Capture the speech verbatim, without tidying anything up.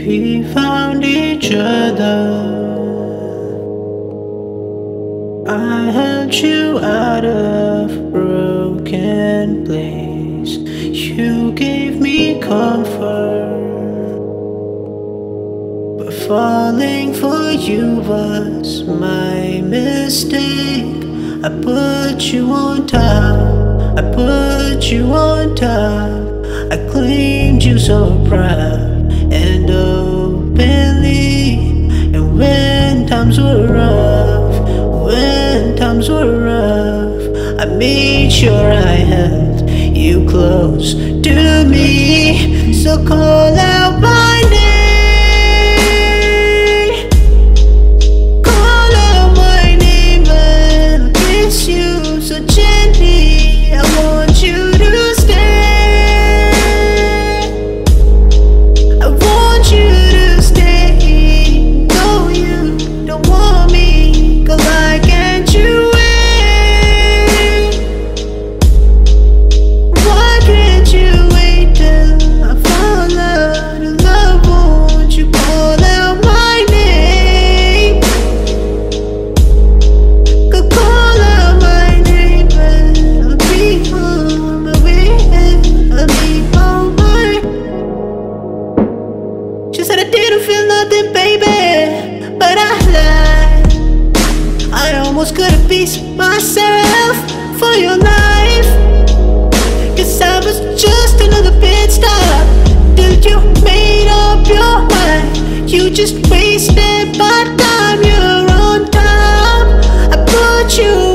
we found each other. I helped you out of a broken place. You gave me comfort, but falling for you was my mistake. I put you on top, I put you on top. I claimed you so proud and openly. And when times were rough, when times were rough, I made sure I held you close to me. So call out my name, call out my name and kiss you so gently. I want you to stay, I want you to stay. No, you don't want me, cause I can't you wait? Why can't you wait till I fall out of love? Won't you call out my name? Go call out my name and I'll be on my way. I'll be on my. She said I didn't feel nothing, baby, but I lied. I almost could've pieced myself for your life, cause I was just another pit stop till you made up your mind. You just wasted my time, you're on top. I put you